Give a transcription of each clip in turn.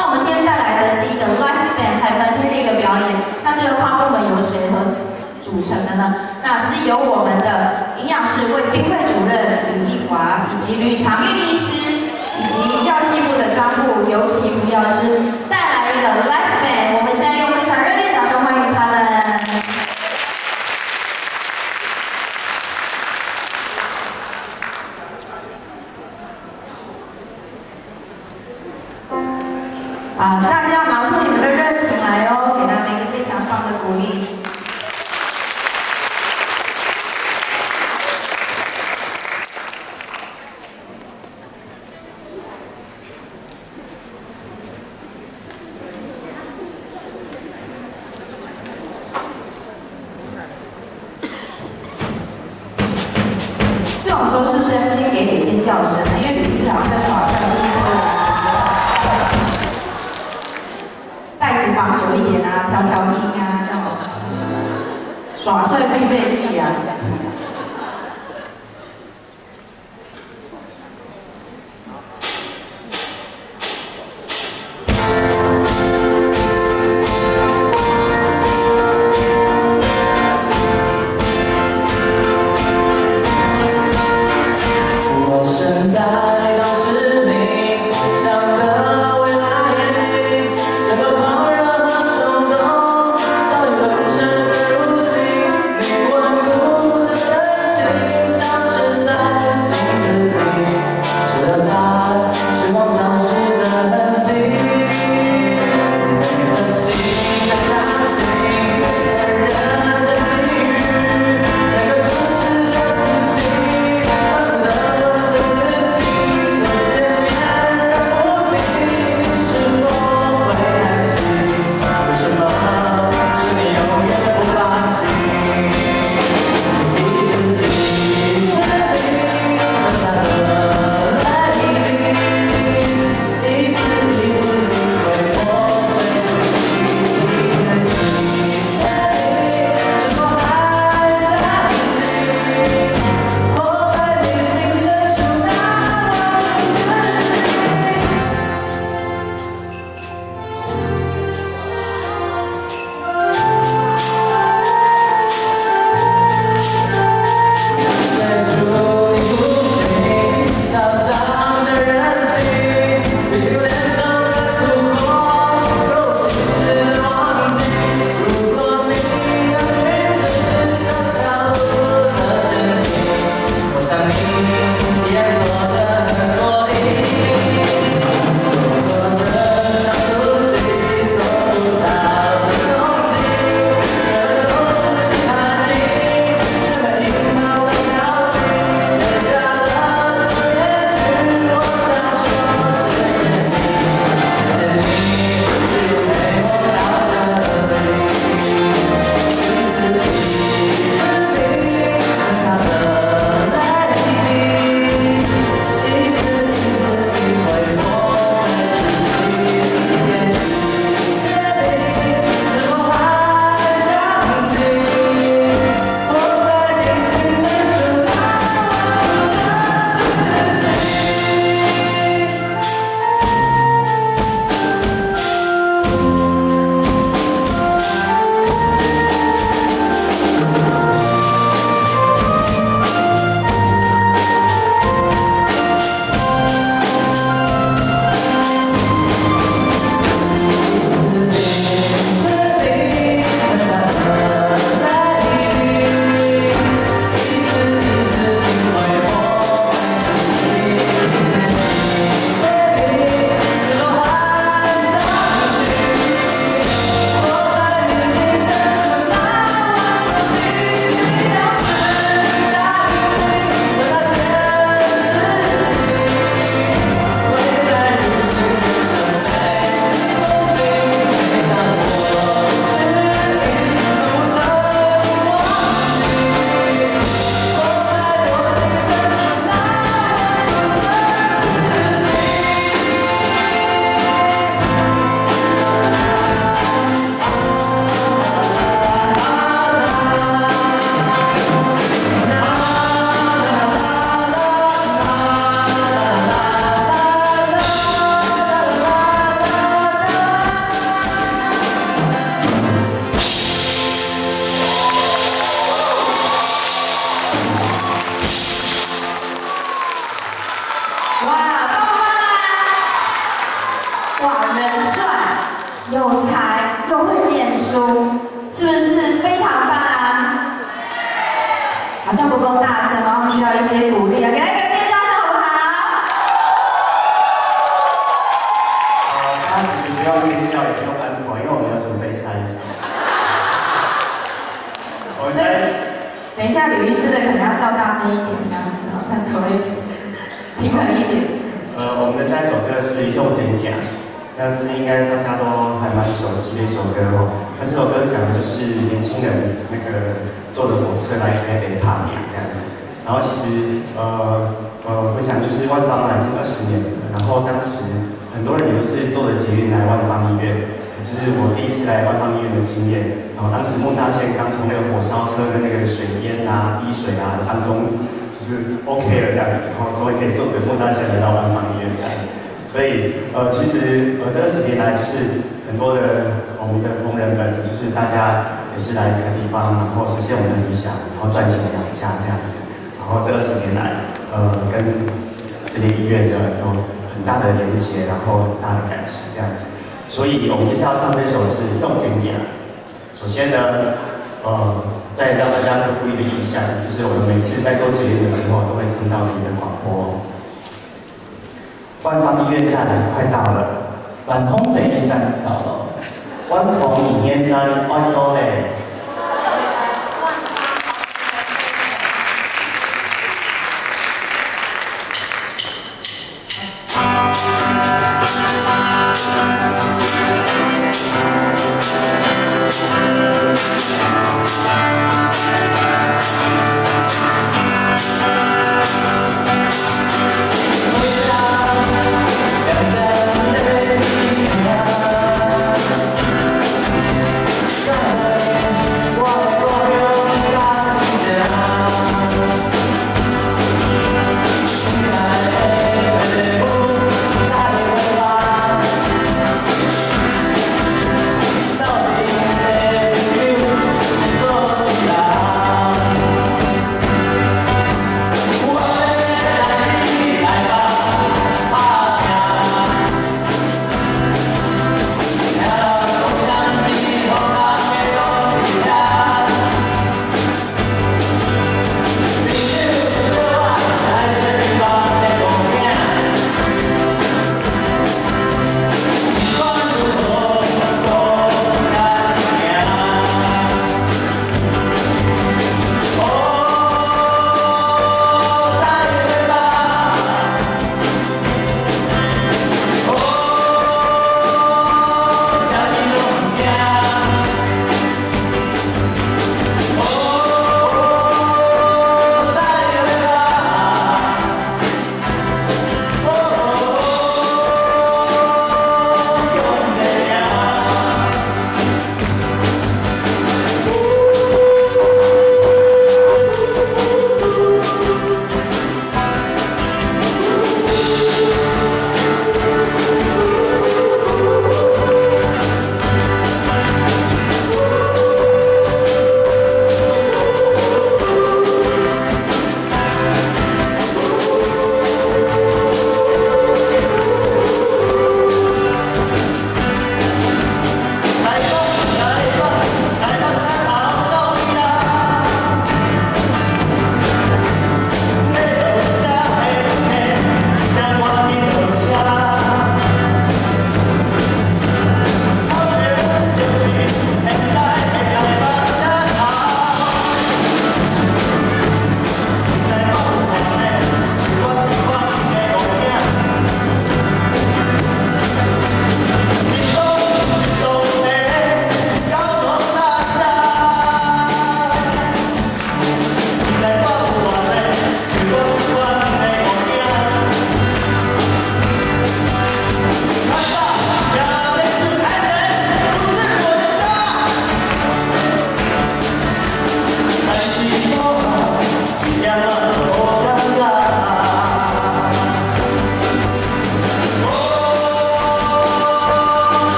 那我们今天带来的是一个 live band 海梵天的一个表演。那这个跨部门由谁组成的呢？那是由我们的营养师魏冰慧主任吕义华，以及吕长玉医师，以及药剂部的张部尤其副药师带来一个 live band。我们现在用非常热烈的掌声欢迎他们。 大家拿出你们的热情来哦，给他们一个非常棒的鼓励。这种时候是不是要先给点尖叫声呢？因为吕医师好像在耍帅，不是那个。 带子绑久一点啊，调调音啊，这样耍帅必备技啊。我现在。 哇，人帅、有才，又会念书，是不是非常棒啊？好像不够大声，然后需要一些鼓励啊，给他一个尖叫声好不好？ 大家其实不要尖叫，也不用安妥，因为我们要准备下一首。我现在。 等一下，吕医师的可能要叫大声一点，这样子哦，他才会平衡一点。 我们的下一首歌是《又真假》，那这是应该大家都还蛮熟悉的一首歌哦。那这首歌讲的就是年轻人那个坐着火车来台北爬庙这样子。然后其实我想就是万芳已经20年了，然后当时很多人也都是坐着捷运来万芳医院。 这是我第一次来万芳医院的经验，然后当时木栅线刚从那个火烧车跟那个水淹啊、滴水啊当中，就是 OK 了这样子，然后终于可以坐着木栅线来到万芳医院站。所以其实这20年来，就是很多的我们的同仁们，就是大家也是来这个地方，然后实现我们的理想，然后赚钱养家这样子。然后这20年来，跟这间医院的有很大的连结，然后很大的感情这样子。 所以我们接下来要唱这首是《用经典》。首先呢，再让大家克服一个印象，就是我们每次在做节目的时候，都会听到你的广播。万芳医院站快到了， 万丰第一站到了， 万丰医院站快到嘞。 在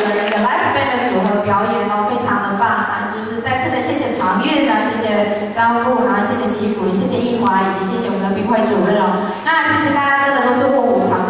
那个 live band 的组合表演哦，非常的棒啊！就是再次的谢谢常韵啊，谢谢张富，然后谢谢吉福，谢谢易华，以及谢谢我们的评会主任哦。那其实大家真的都是卧虎藏